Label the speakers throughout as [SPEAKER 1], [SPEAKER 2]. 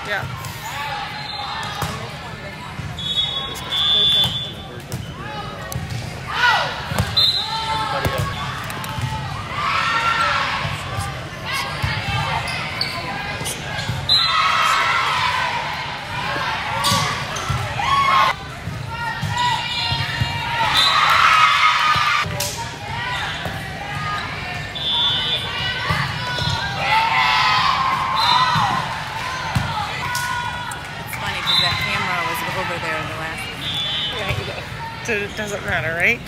[SPEAKER 1] Yeah.
[SPEAKER 2] Over there in the last one.
[SPEAKER 1] Yeah, it doesn't matter, right?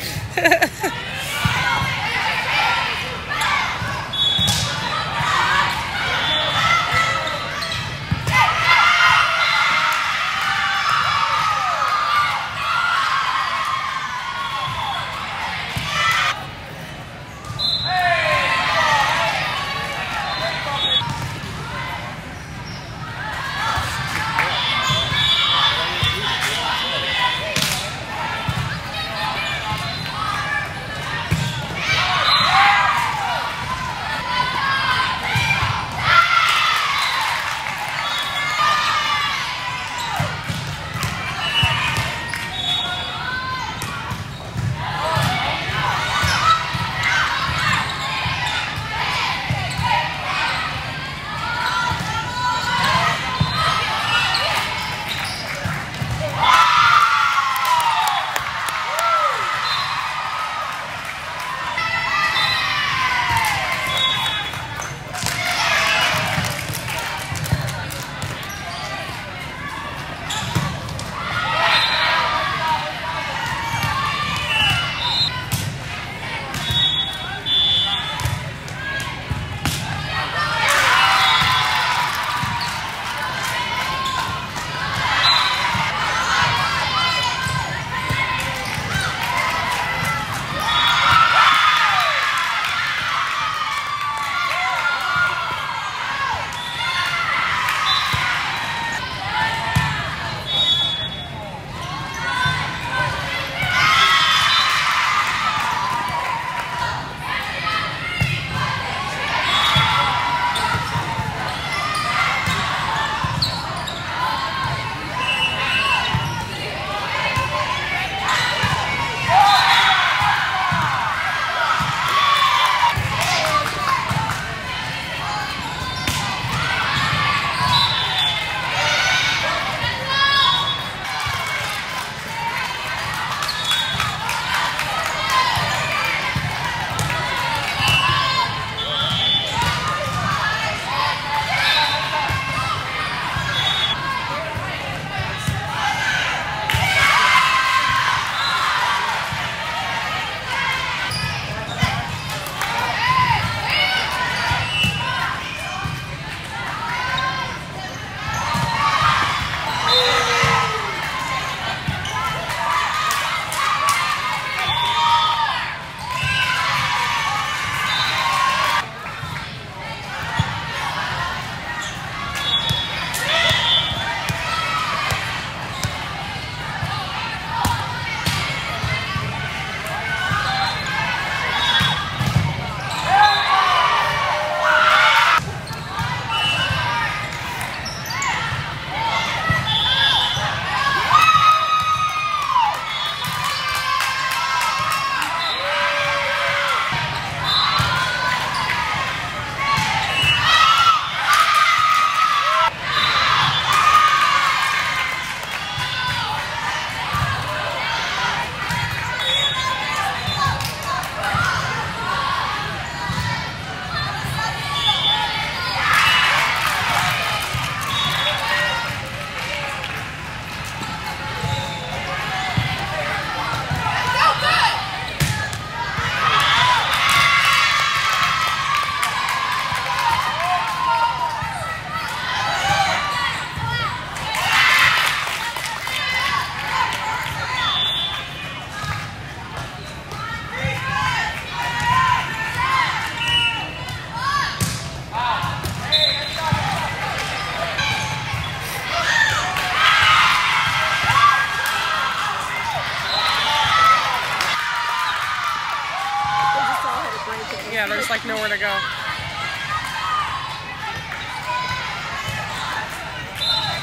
[SPEAKER 1] Yeah, there's like nowhere to go.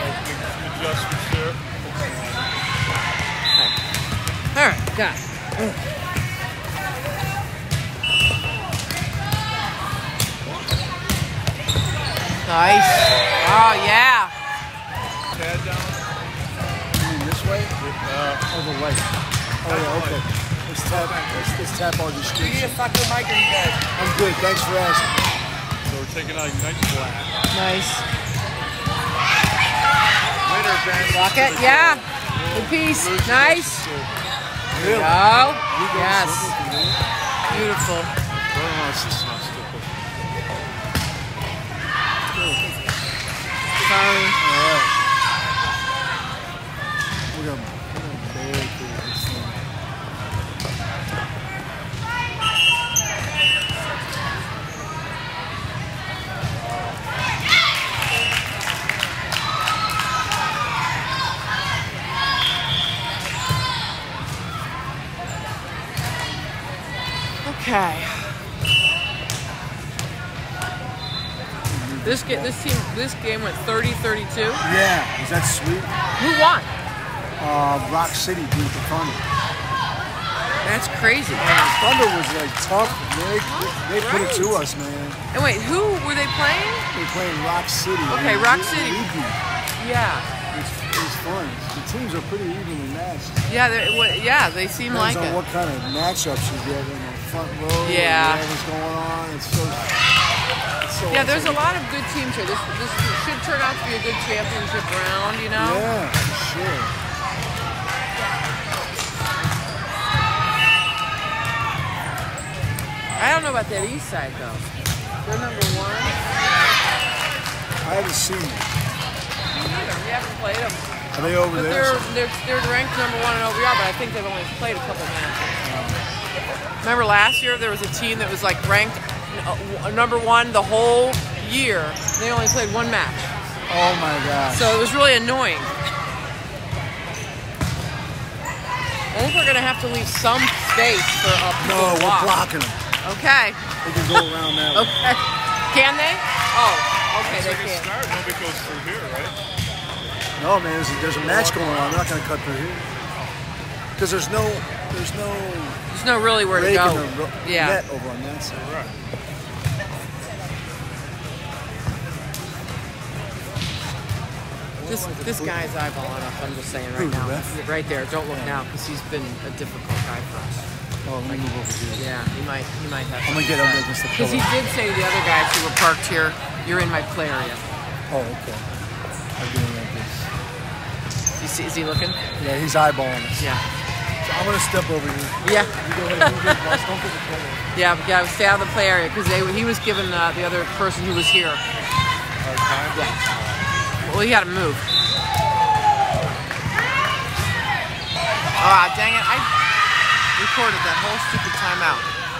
[SPEAKER 3] adjustments there.
[SPEAKER 2] All right, got it. Nice. Oh, yeah.
[SPEAKER 3] Pad down.
[SPEAKER 4] You mean this way? Oh, the way. Oh, yeah, okay. Let's tap all these streets.
[SPEAKER 5] You need a fucking mic or you good?
[SPEAKER 4] I'm good. Thanks for asking.
[SPEAKER 3] So we're taking out nice flat.
[SPEAKER 2] Nice.
[SPEAKER 3] Later, Ben.
[SPEAKER 2] Block it. Yeah. Good piece. Nice. There you go. Yes. Beautiful. Sorry.
[SPEAKER 4] We're gonna barely do this thing.
[SPEAKER 2] Okay. This game went 30-32.
[SPEAKER 4] Yeah, is that sweet?
[SPEAKER 2] Who won?
[SPEAKER 4] Rock City beat the Thunder.
[SPEAKER 2] That's crazy.
[SPEAKER 4] Thunder was like tough. They put it to us, man.
[SPEAKER 2] And wait, who were they playing?
[SPEAKER 4] They were playing Rock City.
[SPEAKER 2] Okay, Rock City. Yeah.
[SPEAKER 4] It was fun. The teams are pretty evenly matched.
[SPEAKER 2] Yeah, they seem like
[SPEAKER 4] Depends on
[SPEAKER 2] it.
[SPEAKER 4] what kind of matchups you get in the front row.
[SPEAKER 2] Yeah.
[SPEAKER 4] Whatever's going on. It's so
[SPEAKER 2] Yeah, there's a lot of good teams here. This should turn out to be a good championship round, you know?
[SPEAKER 4] Yeah, for sure.
[SPEAKER 2] I don't know about that east side, though. They're number one.
[SPEAKER 4] I haven't seen them.
[SPEAKER 2] Me neither. We haven't played them.
[SPEAKER 4] Are they over
[SPEAKER 2] But
[SPEAKER 4] there?
[SPEAKER 2] they're ranked number one in OVR, but I think they've only played a couple matches. Remember last year there was a team that was like ranked number one the whole year. They only played one match.
[SPEAKER 4] Oh my gosh.
[SPEAKER 2] So it was really annoying. I think we're gonna have to leave some space for up.
[SPEAKER 4] No, we're blocking them.
[SPEAKER 2] Okay.
[SPEAKER 4] They can go around that way.
[SPEAKER 2] Okay. Can they? Oh, okay, they can.
[SPEAKER 3] Start. Nobody goes through here, right?
[SPEAKER 4] No, man, there's a match going on. They're not going to cut through here. Because there's no
[SPEAKER 2] really where to
[SPEAKER 4] break
[SPEAKER 2] go.
[SPEAKER 4] in the net over on that side.
[SPEAKER 3] Right.
[SPEAKER 2] This guy's eyeballing us, I'm just saying right
[SPEAKER 4] Who, the
[SPEAKER 2] now.
[SPEAKER 4] ref?
[SPEAKER 2] Right there, don't look now, because he's been a difficult guy for us.
[SPEAKER 4] Oh, let me move over here.
[SPEAKER 2] Yeah, he might have.
[SPEAKER 4] I'm going to get up against the
[SPEAKER 2] Because he
[SPEAKER 4] pillar.
[SPEAKER 2] did say to the other guys who were parked here, "You're in my play area."
[SPEAKER 4] Oh, okay. I'm doing like this.
[SPEAKER 2] Is he looking?
[SPEAKER 4] Yeah, he's eyeballing us.
[SPEAKER 2] Yeah.
[SPEAKER 4] So I'm going to step over here.
[SPEAKER 2] Yeah.
[SPEAKER 4] You go ahead and move your boss. Don't get the pillar.
[SPEAKER 2] Yeah, stay out of the play area because he was giving the other person who was here. Yeah. Well, he had to move. Ah, dang it! I recorded that whole stupid timeout.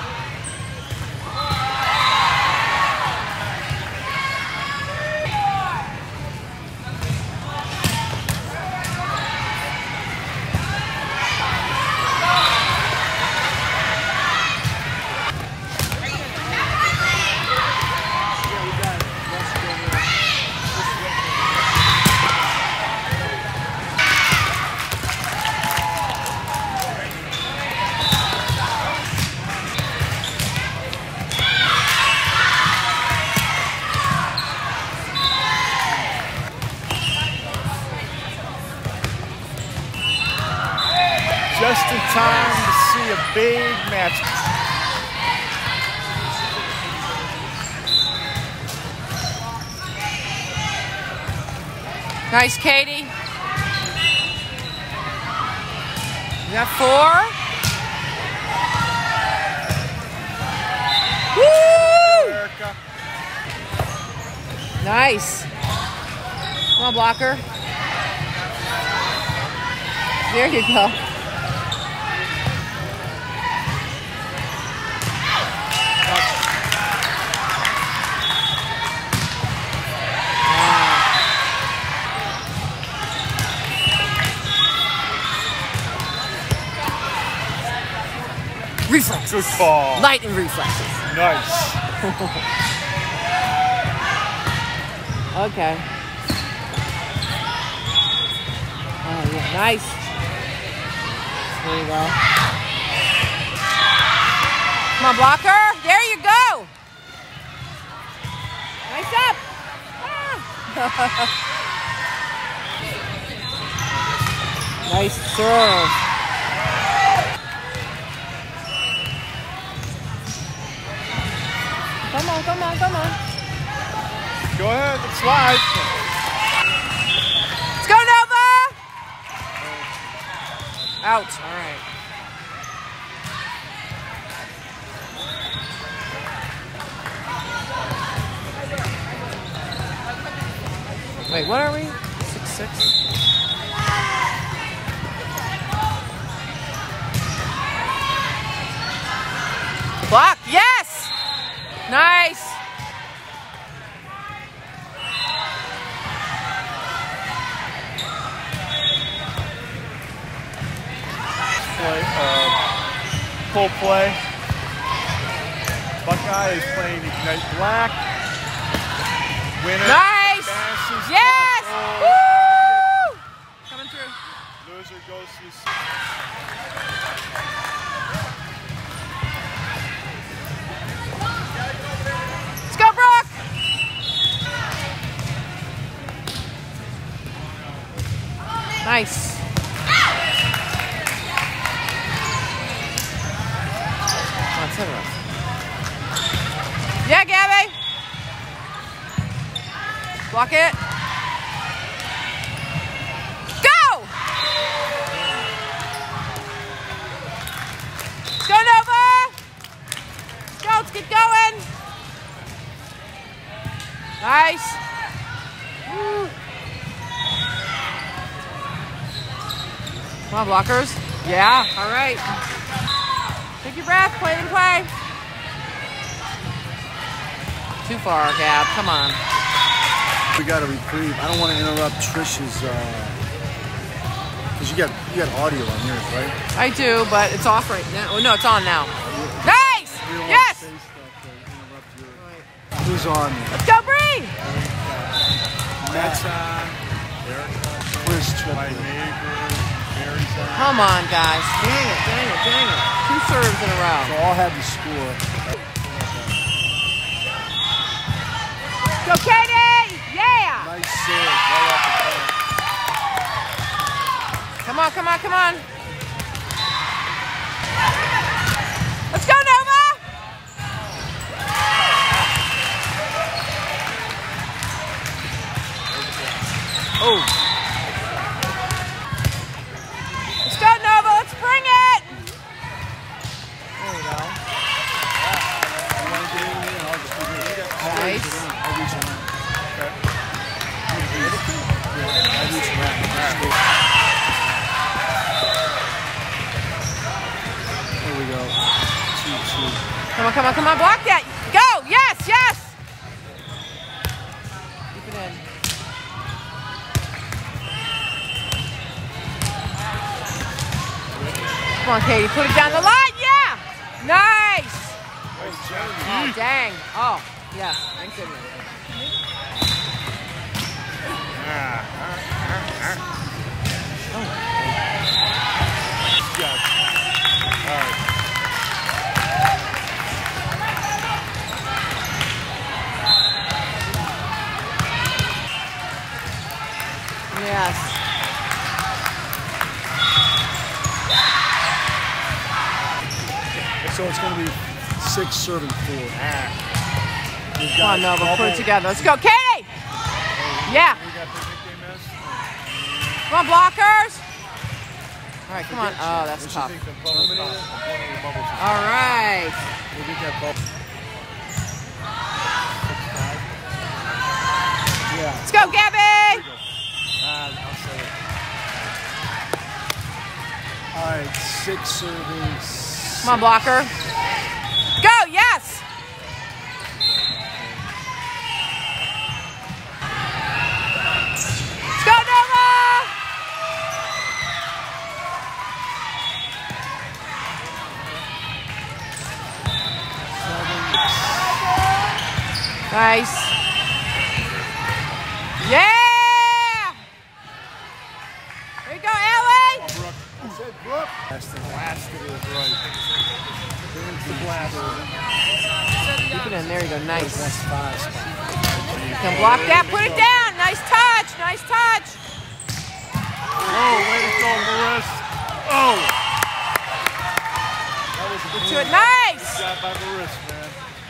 [SPEAKER 3] Just in time to see a big match.
[SPEAKER 2] Nice, Katie. You got 4. Woo!
[SPEAKER 3] America.
[SPEAKER 2] Nice. Come on, blocker. There you go. Reflexes.
[SPEAKER 3] Good call.
[SPEAKER 2] Lightning reflexes.
[SPEAKER 3] Nice.
[SPEAKER 2] Okay. Oh, yeah. Nice. There you go. Come on, blocker. There you go. Nice up. Ah. Nice serve. Come on, come on, come on.
[SPEAKER 3] Go ahead, let's slide.
[SPEAKER 2] Let's go, Nova! Out. All right. Wait, what are we? 6-6? Block, yes! Nice!
[SPEAKER 3] Full play. Buckeye is playing Ignite Black. Winner.
[SPEAKER 2] Nice!
[SPEAKER 3] Passes
[SPEAKER 2] Yes!
[SPEAKER 3] to
[SPEAKER 2] Woo! Coming through.
[SPEAKER 3] Loser goes to...
[SPEAKER 2] Let's go, Brooke! Nice. Yeah, Gabby. Block it. Go! Let's go, Nova! Let's go, let's get going. Nice. Woo. Come on, blockers. Yeah, all right. Take your breath, play and play. Too far, Gab, come on.
[SPEAKER 4] We got a reprieve. I don't want to interrupt Trish's, because you got audio on yours, right?
[SPEAKER 2] I do, but it's off right now. Oh, no, it's on now. Nice!
[SPEAKER 4] We don't
[SPEAKER 2] Yes!
[SPEAKER 4] want to say stuff to interrupt your... Who's on?
[SPEAKER 2] Let's go, Bree!
[SPEAKER 3] Matt's on.
[SPEAKER 4] Chris
[SPEAKER 3] My
[SPEAKER 4] Triplett.
[SPEAKER 3] neighbor. Mary's on.
[SPEAKER 2] Come on, guys. Dang it, dang it, dang it. 2 serves in a row.
[SPEAKER 4] So I'll have the score.
[SPEAKER 2] Go, Katie! Yeah!
[SPEAKER 4] Nice serve. Right off the bat.
[SPEAKER 2] Come on, come on, come on. Let's go, Nova!
[SPEAKER 4] Oh.
[SPEAKER 2] Let's go, Nova! Let's bring it! There we go.
[SPEAKER 4] You want to get in here? I'll just do it. I'll reach
[SPEAKER 2] Nice.
[SPEAKER 4] around. I'll reach around. Okay. Yeah, I'll reach around. There we go. 2-2.
[SPEAKER 2] Come on, come on, come on. Block that. Go! Yes, yes! Keep it in. Come on, Katie. Put it down the line. Yeah! Nice! Oh, dang. Oh, yes. Thank goodness.
[SPEAKER 3] Got it. All right.
[SPEAKER 2] Yes.
[SPEAKER 4] So it's going to be 6 serving 4. We've
[SPEAKER 2] Come on,
[SPEAKER 4] got
[SPEAKER 2] Nova. Put it
[SPEAKER 4] double-
[SPEAKER 2] together. Let's go, Katie! Yeah.
[SPEAKER 3] We got the nickname is?
[SPEAKER 2] Come on, blockers. All right, come on. Oh, that's tough.
[SPEAKER 3] I think the bubble top, one of the bubbles is
[SPEAKER 2] All right.
[SPEAKER 3] We'll get that bubble.
[SPEAKER 4] Yeah.
[SPEAKER 2] Let's go, Gabby.
[SPEAKER 3] I'll say it.
[SPEAKER 4] All right, 6 serving.
[SPEAKER 2] Come on, blocker. Go, yes. Let's go, Nova. Nice. Yeah. There you Keep it in. There you go. Nice.
[SPEAKER 4] That's 5 spot.
[SPEAKER 2] You can block that. Put it down. Nice touch. Nice touch.
[SPEAKER 3] Oh, way to go, Marissa. Oh!
[SPEAKER 4] That was a
[SPEAKER 2] Get to it. Nice.
[SPEAKER 3] Good job by Marissa, man.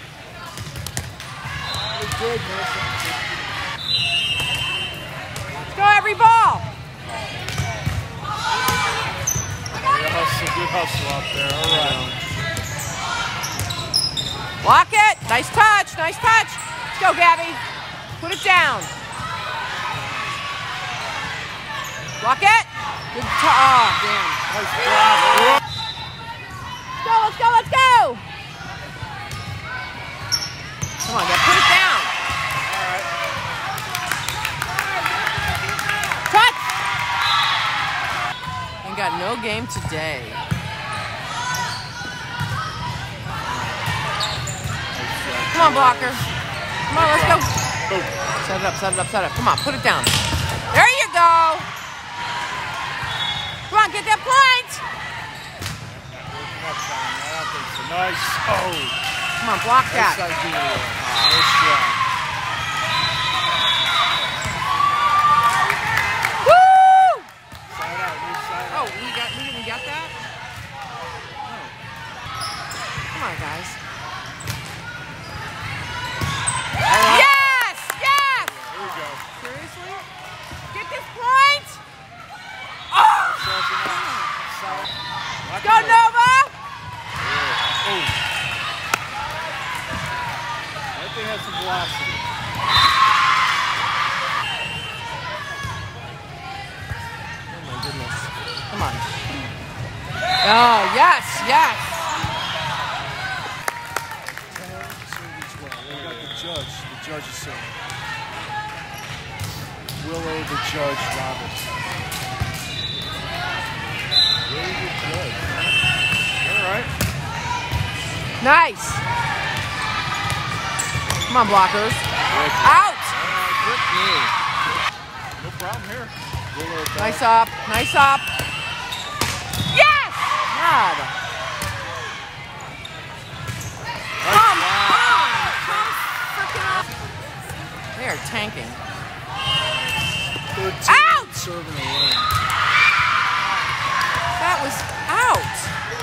[SPEAKER 4] good, Marissa.
[SPEAKER 2] Let's go, every ball.
[SPEAKER 3] Good hustle out there. All right.
[SPEAKER 2] Block it. Nice touch. Nice touch. Let's go, Gabby. Put it down. Block it. Good oh, damn.
[SPEAKER 3] Nice block.
[SPEAKER 2] Let's go, let's go, let's go. Come on, Gabby. Put it down.
[SPEAKER 3] All right.
[SPEAKER 2] Touch. Ain't got no game today. Come on, blocker. Come on, let's go. Set it up, set it up, set it up. Come on, put it down. There you go. Come on, get that point.
[SPEAKER 3] Nice. Oh.
[SPEAKER 2] Come on, block that.
[SPEAKER 3] Nice idea. Nice shot.
[SPEAKER 2] Woo!
[SPEAKER 3] Side out. New side out.
[SPEAKER 2] Oh, we didn't get that? Oh. Come on, guys. Yes! Yes!
[SPEAKER 3] Here we go.
[SPEAKER 2] Seriously? Get this point! Oh! Go, Nova!
[SPEAKER 3] Oh. That thing has some velocity.
[SPEAKER 2] Oh my goodness. Come on. Oh, yes, yes.
[SPEAKER 4] We got the judge. The judge is saying. Willow the Judge Roberts.
[SPEAKER 3] Really good judge. All right.
[SPEAKER 2] Nice. Come on, blockers. Out!
[SPEAKER 3] Good move. No problem here. Willow back.
[SPEAKER 2] Nice up. Nice up. Yes! God. Come on! Come freaking up. They are tanking.
[SPEAKER 4] Good team
[SPEAKER 2] Out!
[SPEAKER 4] serving alone.
[SPEAKER 2] That was out.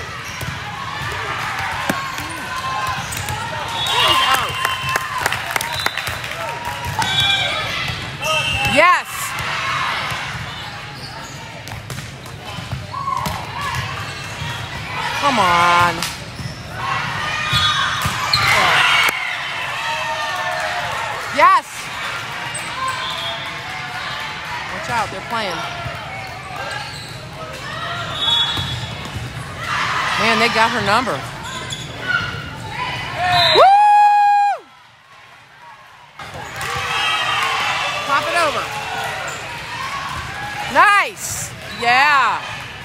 [SPEAKER 2] That was out. Yes. Come on. Yes. Watch out, they're playing. Man, they got her number. Woo! Pop it over. Nice. Yeah.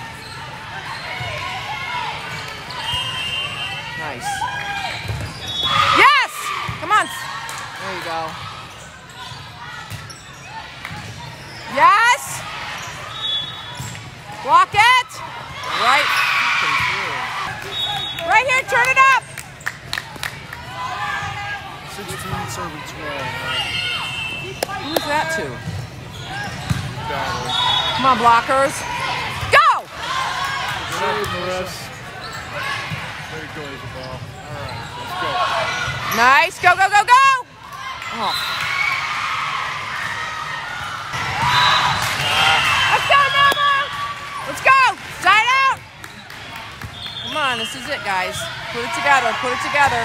[SPEAKER 2] Nice. Yes! Come on. There you go. Yes! Block it! Right. Right here, turn it up!
[SPEAKER 4] 16 serving 12.
[SPEAKER 2] Who's that to? Come on, blockers. Go!
[SPEAKER 3] Good Marissa. Very good as a ball. All right, let's go.
[SPEAKER 2] Nice. Go, go, go, go! Oh. Let's go, Nova! Let's go! Side out! Come on, this is it, guys. Put it together, put it together.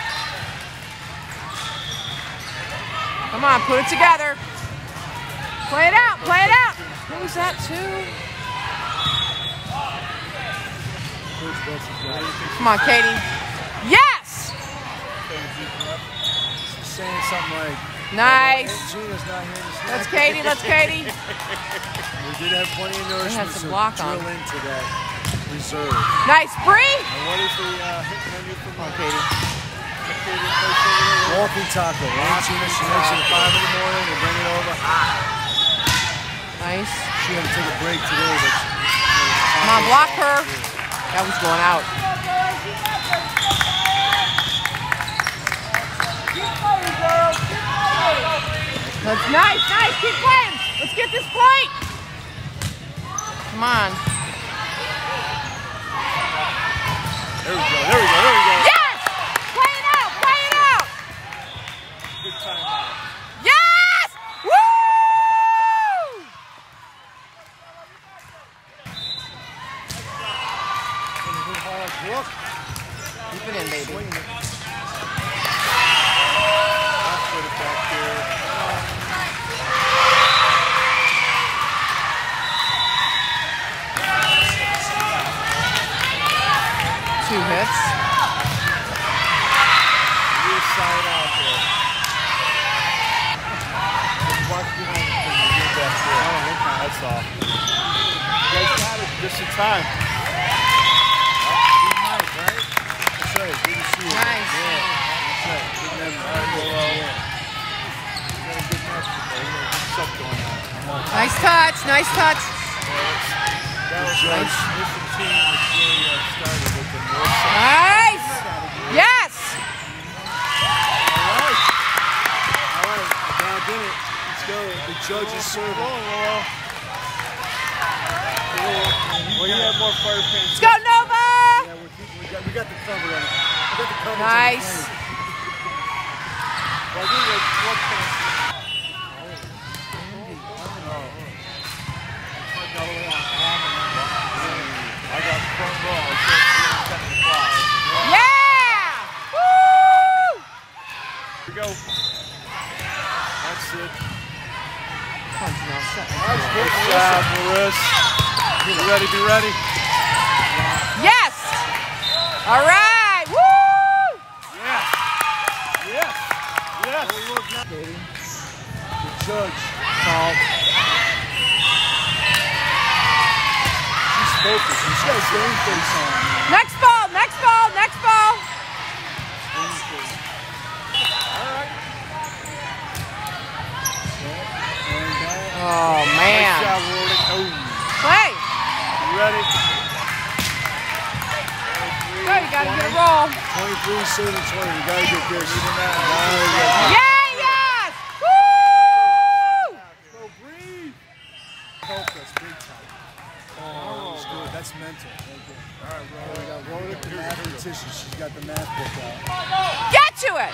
[SPEAKER 2] Come on, put it together. Play it out, play it out. Who's that to? Come on, Katie. Yes!
[SPEAKER 4] She's saying something like,
[SPEAKER 2] Nice.
[SPEAKER 4] Gina's not here to see.
[SPEAKER 2] Let's Katie, let's Katie.
[SPEAKER 4] We did have plenty of nourishment,
[SPEAKER 2] some
[SPEAKER 4] so
[SPEAKER 2] block
[SPEAKER 4] drill
[SPEAKER 2] on.
[SPEAKER 4] into that reserve.
[SPEAKER 2] Nice, Bree.
[SPEAKER 3] And what is the hit menu for
[SPEAKER 2] Come on, Katie.
[SPEAKER 4] Walking taco. Gina, she makes it at 5 in the morning. They bring it over.
[SPEAKER 2] Nice.
[SPEAKER 4] She had to take a break today, but
[SPEAKER 2] Come on, block her. That was going out. That's nice, nice. Keep playing. Let's get this plate. Come on.
[SPEAKER 3] There we go, there we go, there we go.
[SPEAKER 2] Yes! Play it out, play it out.
[SPEAKER 3] Good timeout.
[SPEAKER 2] Yes! Woo!
[SPEAKER 4] Look.
[SPEAKER 2] Keep it in, baby.
[SPEAKER 3] I'll put it back there.
[SPEAKER 2] 2 hits.
[SPEAKER 3] Rear side out there. Watch behind the thing to get back there. That's all. You guys got it. Just in time. Good night, right? That's right. Good to see you.
[SPEAKER 2] Nice.
[SPEAKER 3] Yeah. That's right. Good night. All right, well, we got a good match today. We got good stuff going on.
[SPEAKER 2] Nice touch, nice touch.
[SPEAKER 3] That was nice. This team was really started with the north side.
[SPEAKER 2] Nice. Yes.
[SPEAKER 4] All right. Now did it. Let's go. The judge is serving.
[SPEAKER 3] Well, you have more fire fans.
[SPEAKER 2] Let's go, Nova.
[SPEAKER 4] Yeah, we got the cover on it. We got the cover.
[SPEAKER 2] Nice.
[SPEAKER 3] Well, I think that's what I got front row.
[SPEAKER 2] Yeah. Woo.
[SPEAKER 3] Here we go. That's it. Good job, Maris. Be ready, be ready.
[SPEAKER 2] Yes. All right. Woo.
[SPEAKER 3] Yes. Yes. Yes.
[SPEAKER 4] The judge.
[SPEAKER 2] Called.
[SPEAKER 4] She's focused. She's got a game face on.
[SPEAKER 2] Next ball, next ball, next ball. Oh, man.
[SPEAKER 3] Nice job, Rory. Oh.
[SPEAKER 2] Play.
[SPEAKER 3] You ready?
[SPEAKER 2] Go, you got to get a roll.
[SPEAKER 4] 23, 7, 20. We got to get this.
[SPEAKER 2] Yeah, yes. Woo!
[SPEAKER 4] Go breathe. Helped us big time. Oh, that's good. That's mental. Okay.
[SPEAKER 3] All right, bro.
[SPEAKER 4] We got Rhoda, the mathematician. She's got the math book out.
[SPEAKER 2] Get to it.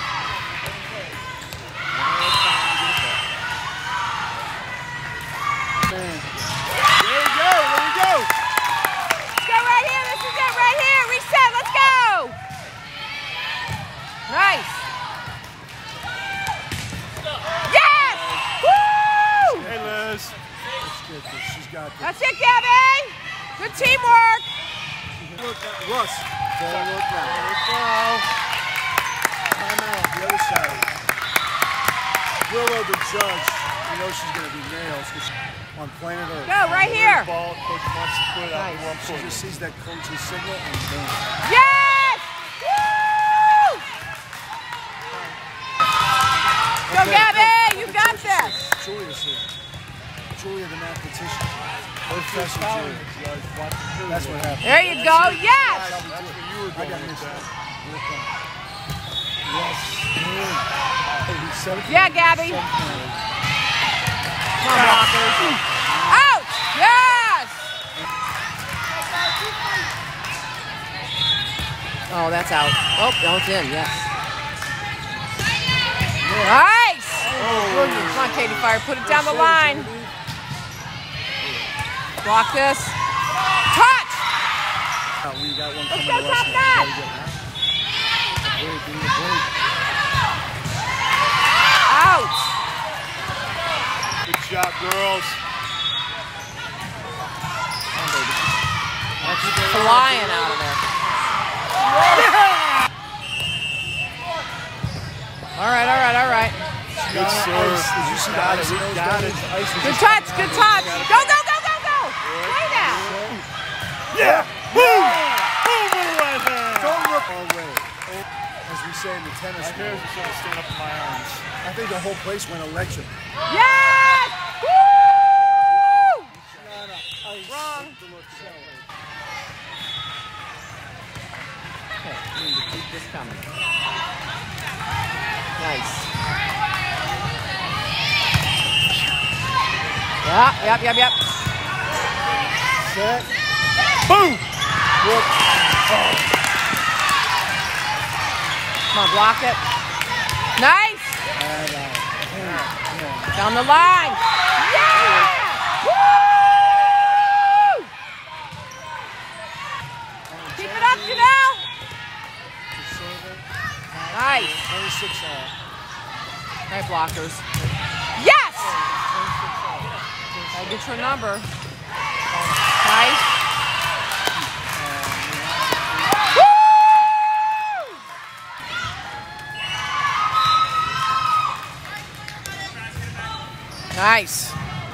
[SPEAKER 3] There we go. There we go.
[SPEAKER 2] Let's go right here. This is it right here. Reset. Let's go. Nice. Yes. Woo!
[SPEAKER 3] Hey, Liz.
[SPEAKER 4] Let's get this. She's got this.
[SPEAKER 2] That's it, Gabby. Good teamwork.
[SPEAKER 4] Look at Russ. Don't look now.
[SPEAKER 3] Wow.
[SPEAKER 4] Time out. The other side. Willow, the judge. You know she's going to be nails on planet Earth.
[SPEAKER 2] Go right here.
[SPEAKER 3] Ball, coach wants to put it out
[SPEAKER 2] Nice.
[SPEAKER 3] one
[SPEAKER 4] She
[SPEAKER 3] foot.
[SPEAKER 4] just sees that coach's signal and boom.
[SPEAKER 2] Yes. Woo! Go, Gabby. You got this.
[SPEAKER 4] Julia's here. Julia, the mathematician.
[SPEAKER 3] Professor
[SPEAKER 4] Julia. That's what happened.
[SPEAKER 2] There you go. Yes.
[SPEAKER 3] That's where you were
[SPEAKER 4] I
[SPEAKER 3] going
[SPEAKER 4] got
[SPEAKER 3] with
[SPEAKER 4] this.
[SPEAKER 3] that.
[SPEAKER 4] Yes. Hey, he's 17.
[SPEAKER 2] Yeah, Gabby. Come on, blockers. Out. Yes. Oh, that's out. Oh, no, it's in. Yes. Nice. Come on, Katie Fire. Put it down the line. Block this. Touch.
[SPEAKER 4] We got one
[SPEAKER 2] Let's
[SPEAKER 4] coming
[SPEAKER 2] go,
[SPEAKER 4] to us
[SPEAKER 2] top
[SPEAKER 4] now.
[SPEAKER 2] notch.
[SPEAKER 4] We gotta get that. Break.
[SPEAKER 2] Out.
[SPEAKER 3] Good job, girls.
[SPEAKER 2] Flying out of there. All right, all right, all right.
[SPEAKER 3] Good serve.
[SPEAKER 4] Did you see the
[SPEAKER 3] Got
[SPEAKER 4] ice?
[SPEAKER 3] it. We got it.
[SPEAKER 2] Good touch, good touch. Go, go, go, go, go. Play now.
[SPEAKER 3] Yeah. Boom. Boom with the right hand.
[SPEAKER 4] Don't look our way. As we say in the tennis
[SPEAKER 3] My hairs
[SPEAKER 4] world.
[SPEAKER 3] are starting to stand up in my arms.
[SPEAKER 4] I think the whole place went electric.
[SPEAKER 2] Yes. Woo! Wrong. Okay, we need to keep this coming. Nice. Yep.
[SPEAKER 4] Set. Boom! Whoop.
[SPEAKER 2] Come on, block it. Nice! Down the line. Yeah! Woo! Keep it up, Janelle. Nice.
[SPEAKER 4] 26 all.
[SPEAKER 2] Right, blockers. Yes! Gotta get your number. Nice. Woo! Nice.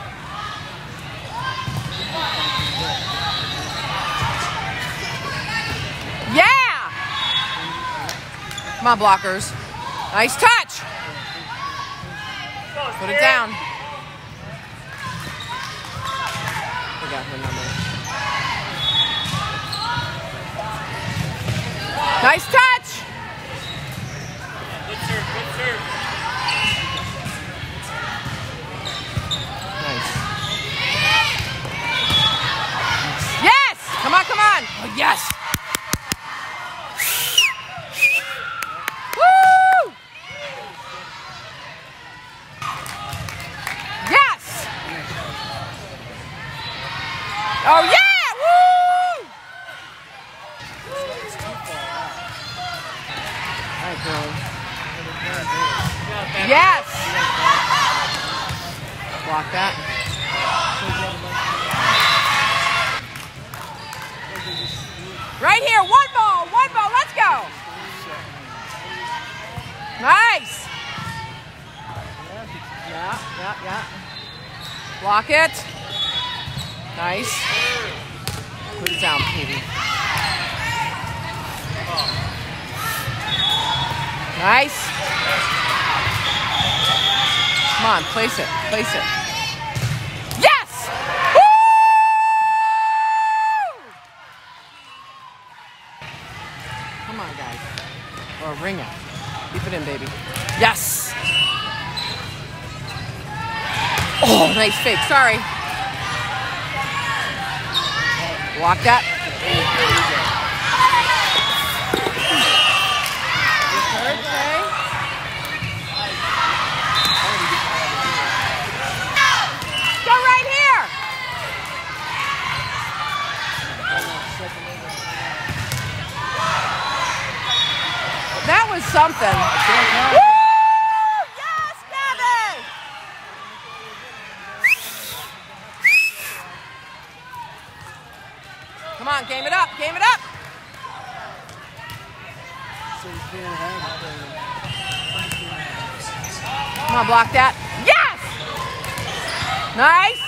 [SPEAKER 2] Yeah! Come on, blockers. Nice touch. Put it down. I got her number. Nice touch.
[SPEAKER 3] Good serve.
[SPEAKER 2] Nice. Yes! Come on. Oh, yes. Woo! Yes! Oh, yeah! Woo! All right, girl. Yes! Block that. Right here, one ball, let's go. Nice. Yeah. Block it. Nice. Put it down, baby. Nice. Come on, place it. Yes! Woo! Come on, guys. Or ring it. Keep it in, baby. Yes! Oh, nice fake. Sorry. Block that. Okay. Go right here. That was something. Woo! Yes, Gabby! Come on, game it up.
[SPEAKER 4] So you can't have it.
[SPEAKER 2] Come on, block that. Yes! Nice.